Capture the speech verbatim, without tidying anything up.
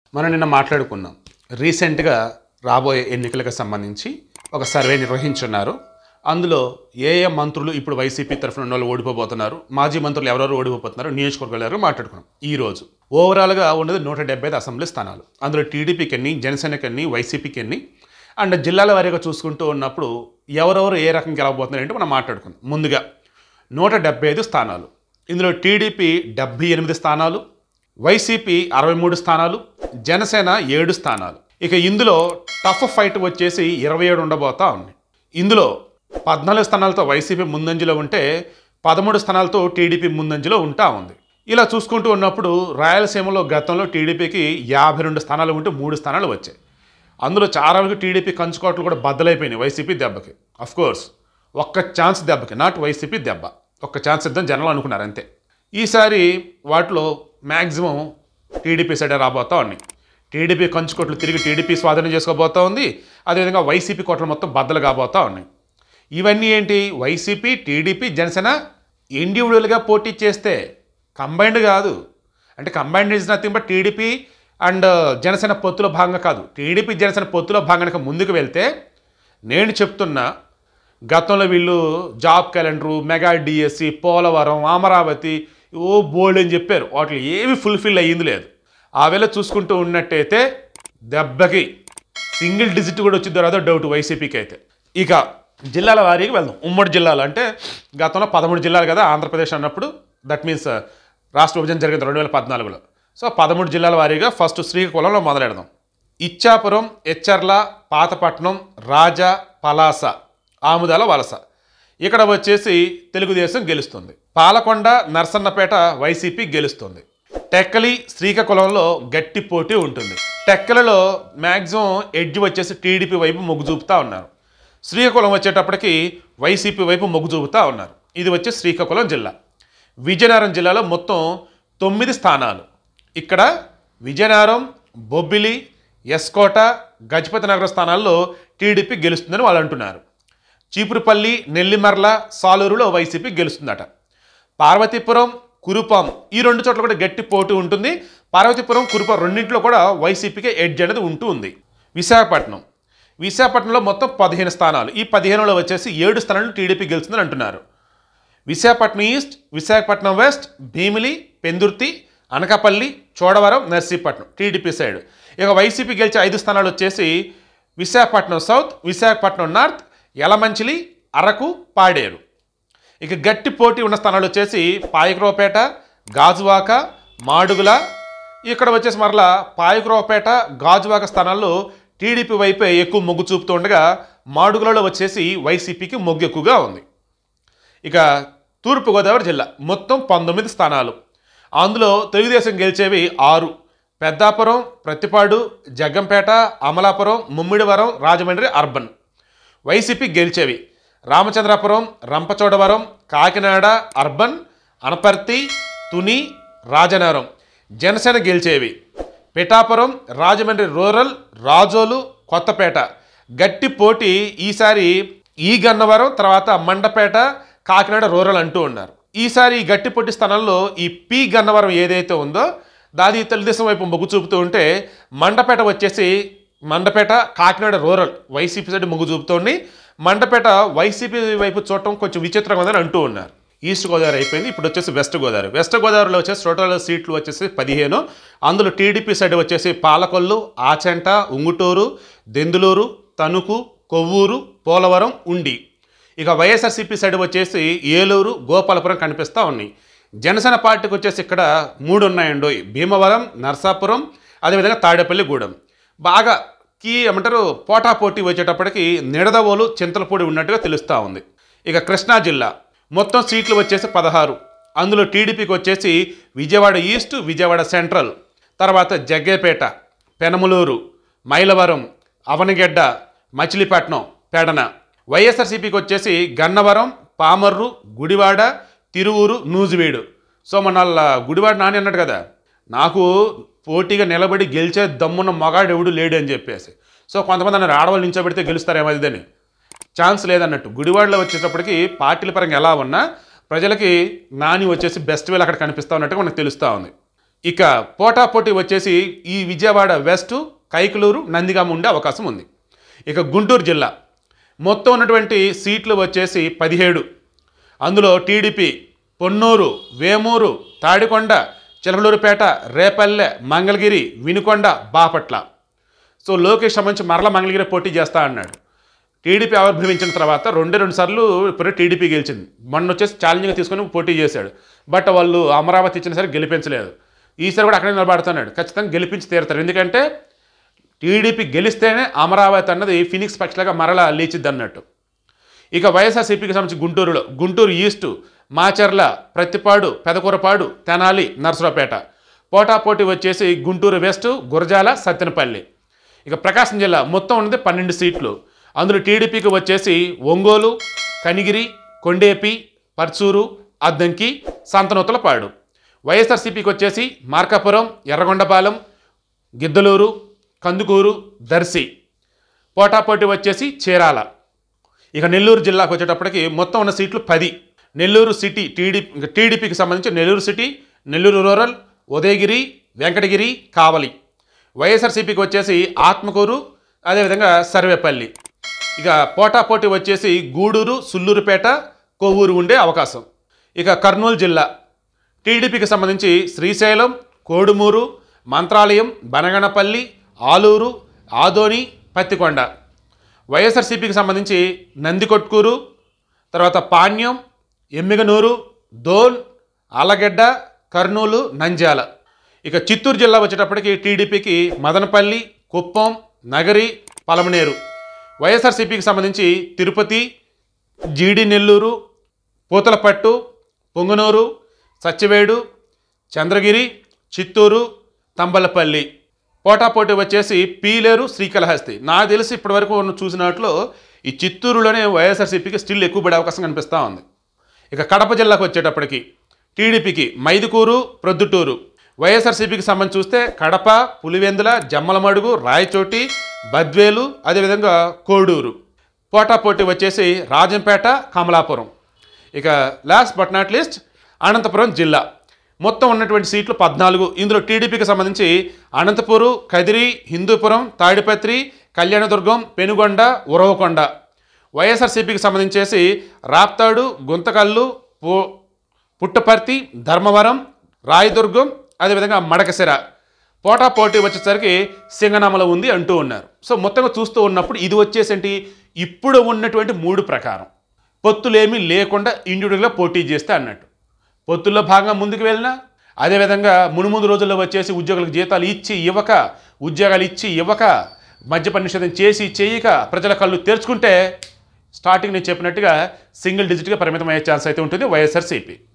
మనం నిన్న మాట్లాడుకున్నాం. రీసెంట్‌గా రాబోయే ఎన్నికలకు సంబంధించి ఒక సర్వే నిర్వహించున్నారు. అందులో ఏ ఏ మంత్రులు ఇప్పుడు వైసీపీ తరఫున ఉన్నోళ్ళు ఓడిపోబోతున్నారు, మాజీ మంత్రులు ఎవరెవరు ఓడిపోతున్నారు, నియోజకవర్గాలు ఎవరు మాట్లాడుకున్నాం. ఈరోజు ఓవరాల్గా ఉన్నది నూట డెబ్బై ఐదు అసెంబ్లీ స్థానాలు. అందులో టీడీపీకి ఎన్ని, జనసేనకి ఎన్ని, వైసీపీకి ఎన్ని అండ్ జిల్లాల వారీగా చూసుకుంటూ ఉన్నప్పుడు ఎవరెవరు ఏ రకంగా గెలవబోతున్నారు అంటే మనం మాట్లాడుకుందాం. ముందుగా నూట డెబ్బై ఐదు స్థానాలు. ఇందులో టీడీపీ డెబ్బై ఎనిమిది స్థానాలు, వైసీపీ అరవై మూడు స్థానాలు, జనసేన ఏడు స్థానాలు. ఇక ఇందులో టఫ్ ఫైట్ వచ్చేసి ఇరవై ఏడు ఉండబోతా ఉంది. ఇందులో పద్నాలుగు స్థానాలతో వైసీపీ ముందంజలో ఉంటే పదమూడు స్థానాలతో టీడీపీ ముందంజలో ఉంటా ఉంది. ఇలా చూసుకుంటూ ఉన్నప్పుడు రాయలసీమలో గతంలో టీడీపీకి యాభై రెండు స్థానాలు ఉంటే మూడు స్థానాలు వచ్చాయి. అందులో చాలా వరకు టీడీపీ కంచుకోట్లు కూడా బద్దలైపోయినాయి వైసీపీ దెబ్బకి. అఫ్కోర్స్ ఒక్క ఛాన్స్ దెబ్బకి, నాట్ వైసీపీ దెబ్బ, ఒక్క ఛాన్స్ ఇద్దాం జనాలు అనుకున్నారు అంతే. ఈసారి వాటిలో మ్యాక్సిమం టీడీపీ సైడే రాబోతా ఉన్నాయి. టీడీపీ కంచుకోట్లు తిరిగి టీడీపీ స్వాధీనం చేసుకోబోతా ఉంది. అదేవిధంగా వైసీపీ కోట్లు మొత్తం బద్దలు కాబోతా ఉన్నాయి. ఇవన్నీ ఏంటి, వైసీపీ, టీడీపీ, జనసేన ఇండివిజువల్గా పోటీ చేస్తే, కంబైన్డ్ కాదు. అంటే combined is nothing but TDP and Janasena పొత్తులో భాగంగా కాదు. టీడీపీ జనసేన పొత్తులో భాగంగా ముందుకు వెళ్తే నేను చెప్తున్నా, గతంలో వీళ్ళు job calendar, mega DSC, Polavaram, Amaravati ఓ బోల్డ్ అని చెప్పారు. వాటిలో ఏమి ఫుల్ఫిల్ అయ్యింది లేదు. ఆ వేళ చూసుకుంటూ ఉన్నట్టయితే దెబ్బకి సింగిల్ డిజిట్ కూడా వచ్చిందో రాదో డౌట్ వైసీపీకి అయితే. ఇక జిల్లాల వారీగా వెళ్దాం. ఉమ్మడి జిల్లాలు అంటే గతంలో పదమూడు జిల్లాలు కదా ఆంధ్రప్రదేశ్ అన్నప్పుడు, దట్ మీన్స్ రాష్ట్ర విభజన జరిగింది రెండు వేల పద్నాలుగులో. సో పదమూడు జిల్లాల వారీగా ఫస్ట్ శ్రీకాకుళంలో మొదలెడదాం. ఇచ్చాపురం, ఎచ్చర్ల, పాతపట్నం, రాజా, పలాస, ఆముదాల వలస. ఇక్కడ వచ్చేసి తెలుగుదేశం గెలుస్తుంది. పాలకొండ, నర్సన్నపేట వైసీపీ గెలుస్తుంది. టెక్కలి, శ్రీకాకుళంలో గట్టి పోటీ ఉంటుంది. టెక్కలలో మ్యాక్సిమం ఎడ్జ్ వచ్చేసి టీడీపీ వైపు మొగ్గు చూపుతా ఉన్నారు. శ్రీకాకుళం వచ్చేటప్పటికి వైసీపీ వైపు మొగ్గు చూపుతా ఉన్నారు. ఇది వచ్చి శ్రీకాకుళం జిల్లా. విజయనగరం జిల్లాలో మొత్తం తొమ్మిది స్థానాలు. ఇక్కడ విజయనగరం, బొబ్బిలి, ఎస్కోట, గజపతి నగరం స్థానాల్లో టీడీపీ గెలుస్తుందని వాళ్ళు అంటున్నారు. చీపురుపల్లి, నెల్లిమర్ల, సాలూరులో వైసీపీ గెలుస్తుందట. పార్వతీపురం, కురుపాం ఈ రెండు చోట్ల కూడా గట్టి పోటీ ఉంటుంది. పార్వతీపురం, కురుపాం రెండింటిలో కూడా వైసీపీకి ఎడ్జ్ అనేది ఉంటూ ఉంది. విశాఖపట్నం విశాఖపట్నంలో మొత్తం పదిహేను స్థానాలు. ఈ పదిహేనులో వచ్చేసి ఏడు స్థానాలు టీడీపీ గెలుస్తుందని అంటున్నారు. Visakhapatnam east, Visakhapatnam west, Bheemili, Pendurthi, Anakapalli, Chodavaram, Narsipatnam TDP side. ఇక వైసీపీ గెలిచే ఐదు స్థానాలు వచ్చేసి విశాఖపట్నం సౌత్, విశాఖపట్నం నార్త్, యలమంచిలి, అరకు, పాడేరు. ఇక గట్టి పోటీ ఉన్న స్థానాలు వచ్చేసి పాయకరావుపేట, గాజువాక, మాడుగుల. ఇక్కడ వచ్చేసి మరలా పాయకరావుపేట, గాజువాక స్థానాల్లో టీడీపీ వైపే ఎక్కువ మొగ్గు చూపుతూ ఉండగా మాడుగులలో వచ్చేసి వైసీపీకి మొగ్గు ఎక్కువగా ఉంది. ఇక తూర్పుగోదావరి జిల్లా మొత్తం పంతొమ్మిది స్థానాలు. అందులో తెలుగుదేశం గెలిచేవి ఆరు. పెద్దాపురం, ప్రతిపాడు, జగ్గంపేట, అమలాపురం, ముమ్మిడివరం, రాజమండ్రి అర్బన్. వైసీపీ గెలిచేవి రామచంద్రాపురం, రంపచోడవరం, కాకినాడ అర్బన్, అనపర్తి, తుని, రాజనగరం. జనసేన గెలిచేవి పిఠాపురం, రాజమండ్రి రూరల్, రాజోలు, కొత్తపేట. గట్టి పోటీ ఈసారి ఈ గన్నవరం, తర్వాత మండపేట, కాకినాడ రూరల్ అంటూ ఉన్నారు. ఈసారి ఈ గట్టి పోటీ స్థానంలో ఈ పి గన్నవరం ఏదైతే ఉందో దాది తెలుగుదేశం వైపు మొగ్గు చూపుతూ ఉంటే, మండపేట వచ్చేసి Mandapeta, Kakinada rural YCP side మొగ్గు చూపుతోంది. మండపేట వైసీపీ వైపు చూడటం కొంచెం విచిత్రంగా ఉందని అంటూ ఉన్నారు. ఈస్ట్ గోదావరి అయిపోయింది, ఇప్పుడు వచ్చేసి వెస్ట్ గోదావరి. వెస్ట్ గోదావరిలో వచ్చేసి టోటల్ సీట్లు వచ్చేసి పదిహేను. అందులో టీడీపీ సైడ్ వచ్చేసి పాలకొల్లు, ఆచెంట, ఉంగుటూరు, దెందులూరు, తణుకు, కొవ్వూరు, పోలవరం, ఉండి. ఇక వైఎస్ఆర్సీపీ సైడ్ వచ్చేసి ఏలూరు, గోపాలపురం కనిపిస్తూ ఉన్నాయి. జనసేన పార్టీకి వచ్చేసి ఇక్కడ మూడు ఉన్నాయండి, భీమవరం, నర్సాపురం, అదేవిధంగా తాడేపల్లిగూడెం. బాగా కీ ఏమంటారు పోటా పోటీ వచ్చేటప్పటికి నిడదవోలు, చింతలపూడి ఉన్నట్టుగా తెలుస్తూ ఉంది. ఇక కృష్ణా జిల్లా మొత్తం సీట్లు వచ్చేసి పదహారు. అందులో టీడీపీకి వచ్చేసి విజయవాడ ఈస్ట్, విజయవాడ సెంట్రల్, తర్వాత జగ్గేపేట, పెనమలూరు, మైలవరం, అవనగెడ్డ, మచిలీపట్నం, పెడన. వైఎస్ఆర్సీపీకి వచ్చేసి గన్నవరం, పామర్రు, గుడివాడ, తిరువూరు, నూజివీడు. సో మన గుడివాడ నాని అన్నాడు కదా, నాకు పోటీగా నిలబడి గెలిచే దమ్మున్న మగాడు ఎవడు లేడు అని చెప్పేసి. సో కొంతమంది అన్నారు ఆడవాళ్ళు నించోబెడితే గెలుస్తారేమో ఇదని. ఛాన్స్ లేదన్నట్టు. గుడివాడలో వచ్చేటప్పటికి పార్టీల పరంగా ఎలా ఉన్నా ప్రజలకి నాని వచ్చేసి బెస్ట్ వేలు అక్కడ కనిపిస్తూ ఉన్నట్టుగా మనకు తెలుస్తూ ఉంది. ఇక పోటాపోటీ వచ్చేసి ఈ విజయవాడ వెస్ట్, కైకలూరు, నందిగామ ఉండే అవకాశం ఉంది. ఇక గుంటూరు జిల్లా మొత్తం ఉన్నటువంటి సీట్లు వచ్చేసి పదిహేడు. అందులో టీడీపీ పొన్నూరు, వేమూరు, తాడికొండ, చిలకలూరుపేట, రేపల్లె, మంగళగిరి, వినుకొండ, బాపట్ల. సో లోకేష్ సంబంధించి మరల మంగళగిరి పోటీ చేస్తా అన్నాడు. టీడీపీ ఆవిర్భవించిన తర్వాత రెండే రెండు సార్లు ఇప్పుడు టీడీపీ గెలిచింది. మొన్న వచ్చేసి ఛాలెంజ్గా తీసుకొని పోటీ చేశాడు. బట్ వాళ్ళు అమరావతి ఇచ్చిన సరే గెలిపించలేదు. ఈసారి కూడా అక్కడే నిలబడుతున్నాడు. ఖచ్చితంగా గెలిపించి తీరుతారు. ఎందుకంటే టీడీపీ గెలిస్తేనే అమరావతి అన్నది ఫినిక్స్ పక్షిలాగా మరలా లేచిద్ది అన్నట్టు. ఇక వైఎస్ఆర్సీపీకి సంబంధించి గుంటూరులో గుంటూరు ఈస్టు, మాచర్ల, ప్రత్తిపాడు, పెదకూరపాడు, తెనాలి, నర్సరావుపేట. పోటాపోటీ వచ్చేసి గుంటూరు వెస్ట్, గురజాల, సత్తెనపల్లి. ఇక ప్రకాశం జిల్లా మొత్తం ఉన్నది పన్నెండు సీట్లు. అందులో టీడీపీకి వచ్చేసి ఒంగోలు, కనిగిరి, కొండేపి, పర్చూరు, అద్దంకి, సంతనూతలపాడు. వైఎస్ఆర్సీపీకి వచ్చేసి మార్కాపురం, ఎర్రగొండపాలెం, గిద్దలూరు, కందుకూరు, దర్శి. పోటాపోటీ వచ్చేసి చీరాల. ఇక నెల్లూరు జిల్లాకు వచ్చేటప్పటికి మొత్తం ఉన్న సీట్లు పది. నెల్లూరు సిటీ టీడీపీ టీడీపీకి సంబంధించి నెల్లూరు సిటీ, నెల్లూరు రూరల్, ఉదయగిరి, వెంకటగిరి, కావలి. వైఎస్ఆర్సీపీకి వచ్చేసి ఆత్మకూరు, అదేవిధంగా సర్వేపల్లి. ఇక పోటాపోటీ వచ్చేసి గూడూరు, సుల్లూరుపేట, కొవ్వూరు ఉండే అవకాశం. ఇక కర్నూలు జిల్లా టీడీపీకి సంబంధించి శ్రీశైలం, కోడుమూరు, మంత్రాలయం, బనగనపల్లి, ఆలూరు, ఆదోని, పత్తికొండ. వైఎస్ఆర్సీపీకి సంబంధించి నందికొట్కూరు, తర్వాత పాణ్యం, ఎమ్మిగనూరు, దోల్, ఆలగడ్డ, కర్నూలు, నంద్యాల. ఇక చిత్తూరు జిల్లా వచ్చేటప్పటికి టీడీపీకి మదనపల్లి, కుప్పం, నగరి, పలమనేరు. వైఎస్ఆర్సీపీకి సంబంధించి తిరుపతి, జీడి నెల్లూరు, పూతలపట్టు, పొంగనూరు, సత్యవేడు, చంద్రగిరి, చిత్తూరు, తంబలపల్లి. పోటాపోటీ వచ్చేసి పీలేరు, శ్రీకాళహస్తి. నాకు తెలిసి ఇప్పటివరకు చూసినట్లు ఈ చిత్తూరులోనే వైఎస్ఆర్సీపీకి స్టిల్ ఎక్కువ పడే అవకాశం కనిపిస్తూ ఉంది. ఇక కడప జిల్లాకు వచ్చేటప్పటికి టీడీపీకి మైదుకూరు, ప్రొద్దుటూరు. వైఎస్ఆర్సీపీకి సంబంధించి చూస్తే కడప, పులివెందుల, జమ్మలమడుగు, రాయచోటి, బద్వేలు, అదేవిధంగా కోడూరు. పోటాపోటీ వచ్చేసి రాజంపేట, కమలాపురం. ఇక last but not least Anantapur జిల్లా మొత్తం ఉన్నటువంటి సీట్లు పద్నాలుగు. ఇందులో టీడీపీకి సంబంధించి అనంతపురు, కదిరి, హిందూపురం, తాడిపత్రి, కళ్యాణదుర్గం, పెనుగొండ, ఉరవకొండ. వైఎస్ఆర్సీపీకి సంబంధించేసి రాప్తాడు, గుంతకల్లు, పు పుట్టపర్తి, ధర్మవరం, రాయదుర్గం, అదేవిధంగా మడకశిర. పోటాపోటీ వచ్చేసరికి సింగనామల ఉంది అంటూ ఉన్నారు. సో మొత్తంగా చూస్తూ ఉన్నప్పుడు ఇది వచ్చేసేంటి ఇప్పుడు ఉన్నటువంటి మూడు ప్రకారం పొత్తులేమీ లేకుండా ఇండివిజువల్గా పోటీ చేస్తే అన్నట్టు. పొత్తుల్లో భాగంగా ముందుకు వెళ్ళినా, అదేవిధంగా మునుముందు రోజుల్లో వచ్చేసి ఉద్యోగులకు జీతాలు ఇచ్చి ఇవ్వక, ఉద్యోగాలు ఇచ్చి ఇవ్వక, మద్యపాన నిషేధం చేసి చేయక ప్రజల కళ్ళు తెరుచుకుంటే స్టార్టింగ్ నేను చెప్పినట్టుగా సింగిల్ డిజిట్గా పరిమితం అయ్యే ఛాన్స్ అయితే ఉంటుంది వైఎస్ఆర్సీపీ.